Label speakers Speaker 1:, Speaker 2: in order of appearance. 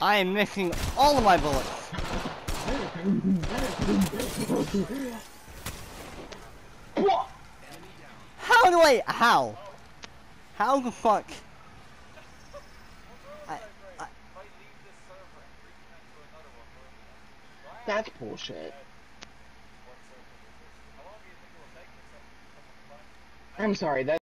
Speaker 1: I am missing all of my bullets. How do I? How? How the fuck?
Speaker 2: That's bullshit. I'm sorry,